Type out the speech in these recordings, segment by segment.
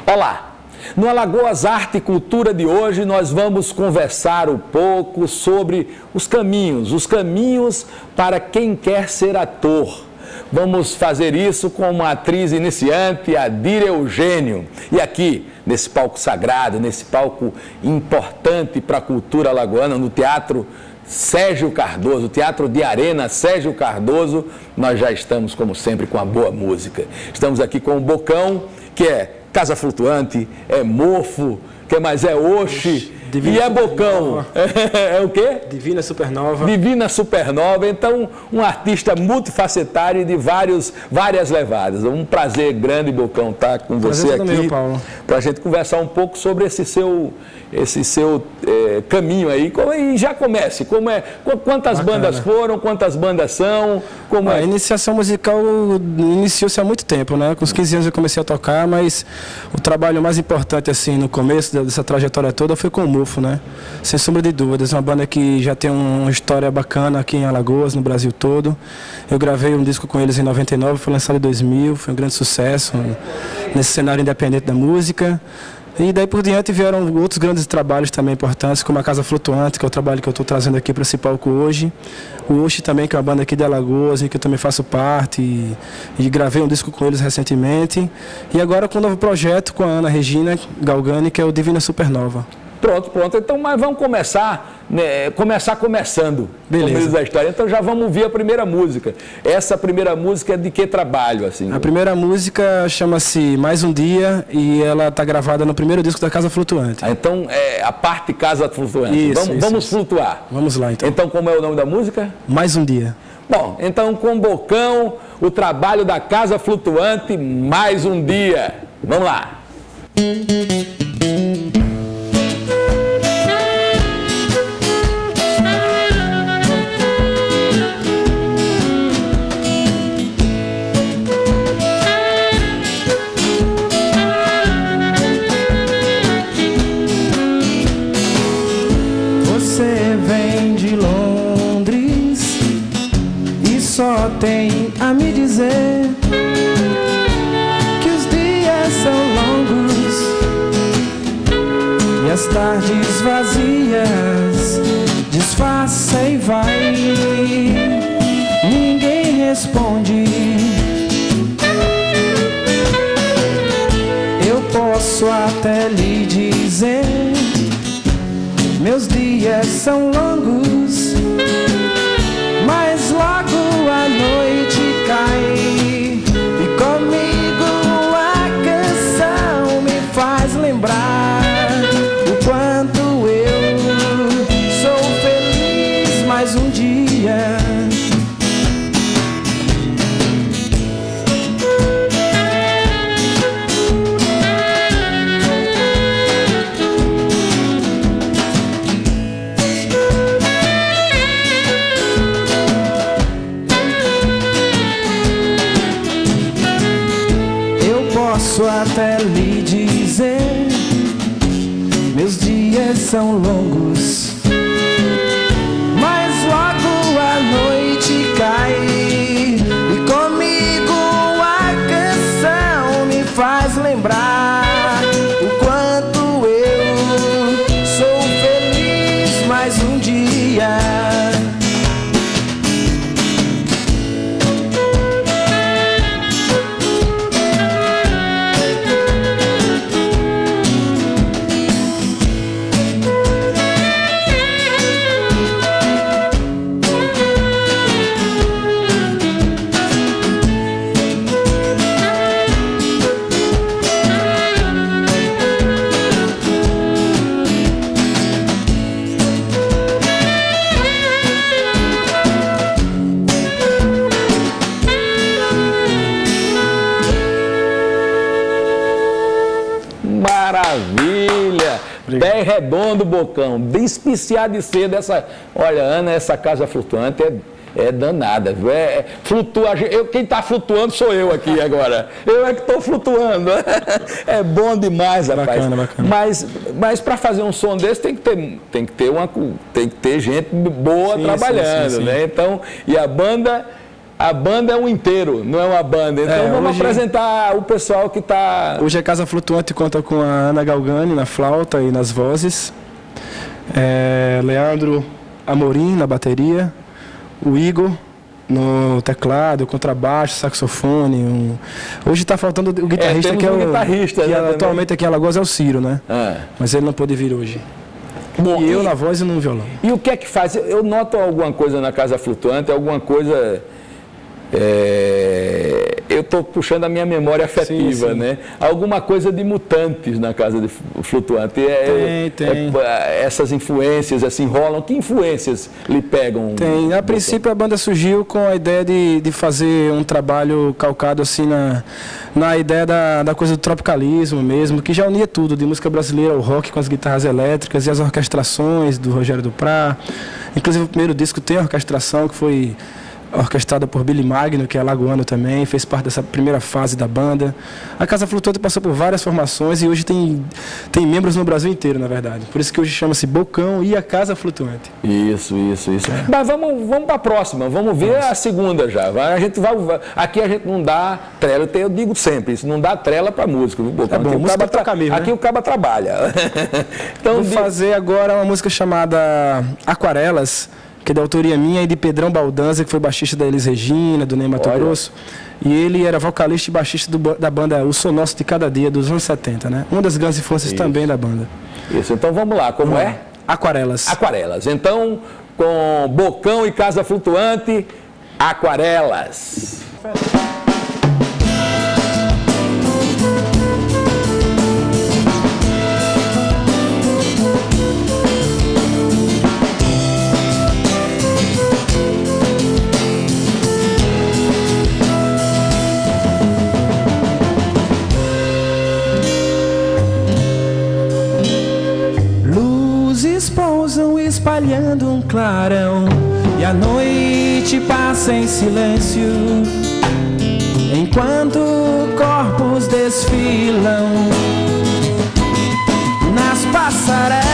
Olá! No Alagoas Arte e Cultura de hoje nós vamos conversar um pouco sobre os caminhos para quem quer ser ator. Vamos fazer isso com uma atriz iniciante, Adira Eugênio. E aqui, nesse palco sagrado, nesse palco importante para a cultura alagoana, no Teatro Sérgio Cardoso, Teatro de Arena Sérgio Cardoso, nós já estamos, como sempre, com a boa música. Estamos aqui com o Bocão, que é Casa Flutuante, é Mofo, que mais é Oxi, e é Bocão. É o quê? Divina Supernova. Divina Supernova. Então, um artista multifacetário e de várias levadas. Um prazer grande, Bocão, estar com você aqui, para a gente conversar um pouco sobre esse seu caminho aí. E já comece, quantas bandas foram, quantas bandas são? A iniciação musical iniciou-se há muito tempo, né? Com os 15 anos eu comecei a tocar, mas o trabalho mais importante, assim, no começo dessa trajetória toda foi com o Mofo, né? Sem sombra de dúvidas, uma banda que já tem uma história bacana aqui em Alagoas, no Brasil todo. Eu gravei um disco com eles em 99, foi lançado em 2000, foi um grande sucesso nesse cenário independente da música. E daí por diante vieram outros grandes trabalhos também importantes, como a Casa Flutuante, que é o trabalho que eu estou trazendo aqui para esse palco hoje. O Oxi também, que é uma banda aqui de Alagoas, em que eu também faço parte, e gravei um disco com eles recentemente. E agora com um novo projeto com a Ana Regina Galgani, que é o Divina Supernova. Pronto. Então, mas vamos começando. Beleza. Como diz a história. Então já vamos ouvir a primeira música. Essa primeira música é de que trabalho, assim? A primeira música chama-se Mais um Dia e ela está gravada no primeiro disco da Casa Flutuante. Então é a parte Casa Flutuante. Vamos flutuar. Vamos lá, então. Então, como é o nome da música? Mais um Dia. Bom, então com Bocão, o trabalho da Casa Flutuante, Mais um Dia. Vamos lá. Só tem a me dizer que os dias são longos e as tardes vazias disfarça e vai. Ninguém responde. Eu posso até lhe dizer, meus dias são longos, mas logo a noite cai e comigo a canção me faz lembrar o quanto eu sou feliz mais um dia. Posso até lhe dizer, meus dias são longos, mas logo a noite cai e comigo a canção me faz lembrar o quanto eu sou feliz mais um dia. Maravilha! Bem redondo, Bocão, bem especiado de ser dessa... Olha, Ana, essa Casa Flutuante é danada, viu? Quem está flutuando sou eu aqui agora. Eu é que estou flutuando. É bom demais, rapaz. Bacana. Mas para fazer um som desse tem que ter gente boa trabalhando, né? Então, e a banda a banda é um inteiro, não é uma banda. Então vamos hoje, apresentar o pessoal que está... Hoje a Casa Flutuante conta com a Ana Galgani na flauta e nas vozes, Leandro Amorim na bateria, o Igor no teclado, contrabaixo, saxofone. Hoje está faltando o guitarrista, que é o guitarrista, que né, atualmente aqui em Alagoas é o Ciro, né? Mas ele não pôde vir hoje. Bom, e eu na voz e no violão. E o que é que faz? Eu noto alguma coisa na Casa Flutuante, alguma coisa... eu estou puxando a minha memória afetiva, sim. Né? Alguma coisa de Mutantes na Casa de Flutuante. Tem. Essas influências assim rolam. Que influências lhe pegam? Tem. A princípio a banda surgiu com a ideia de fazer um trabalho calcado assim na ideia da coisa do tropicalismo mesmo, que já unia tudo, de música brasileira, o rock com as guitarras elétricas e as orquestrações do Rogério Duprat. Inclusive o primeiro disco tem a orquestração que foi orquestrada por Billy Magno, que é alagoano também, fez parte dessa primeira fase da banda. A Casa Flutuante passou por várias formações e hoje tem membros no Brasil inteiro, na verdade. Por isso que hoje chama-se Bocão e a Casa Flutuante. Isso. Mas vamos para a próxima, vamos ver a segunda já. Aqui a gente não dá trela, eu digo sempre, isso não dá trela para música. Bocão, aqui o caba trabalha. Então, vou fazer agora uma música chamada Aquarelas, que é da autoria minha e de Pedrão Baldanza, que foi baixista da Elis Regina, do Ney Mato Grosso. E ele era vocalista e baixista da banda O Som Nosso de Cada Dia, dos anos 70, né? Uma das grandes influências também da banda. Isso, então vamos lá, como é? Aquarelas. Aquarelas. Então, com Bocão e Casa Flutuante, Aquarelas. Pousam espalhando um clarão e a noite passa em silêncio enquanto corpos desfilam nas passarelas.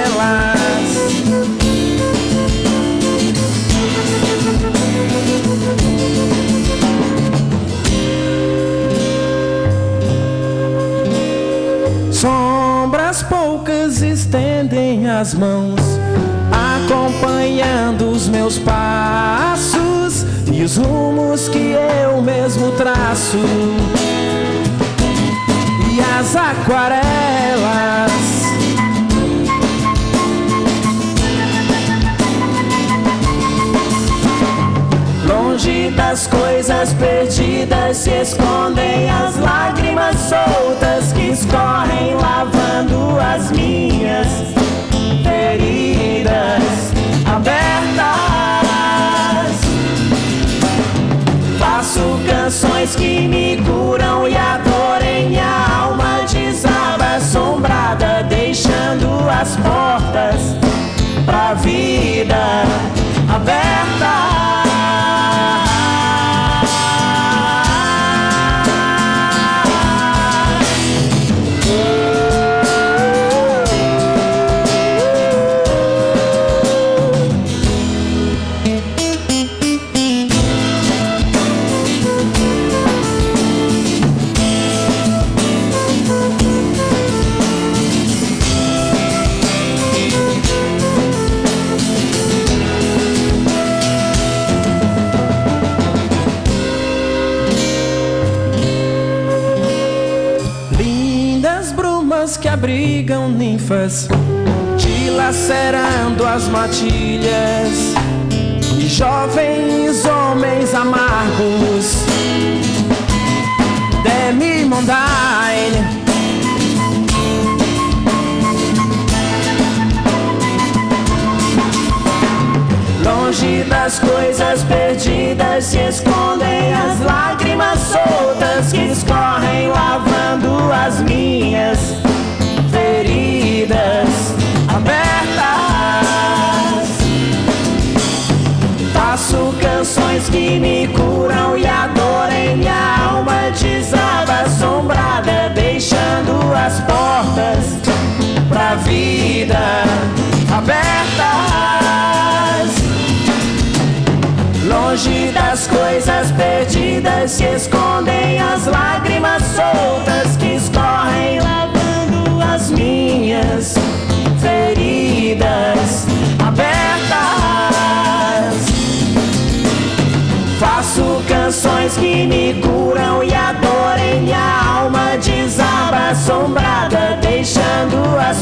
Sombras poucas estendem as mãos, acompanhando os meus passos e os rumos que eu mesmo traço. E as aquarelas, longe das coisas perdidas, se escondem as lágrimas soltas que escorrem lavando as minhas feridas abertas. Faço canções que me curam e a dor em minha alma desaba assombrada, deixando as portas pra vida aberta. Que abrigam ninfas, dilacerando as matilhas, e jovens homens amargos, demi-mondaine, longe das coisas perdidas, se escondem as lágrimas soltas que escorrem lavando as minhas feridas abertas. Faço canções que me curam e a dor em minha alma desaba assombrada, deixando as portas pra vida abertas. Longe das coisas ondas que escondem as lágrimas soltas que escorrem lavando as minhas feridas abertas. Faço canções que me curam e a dor em minha alma desaba assombrada, deixando as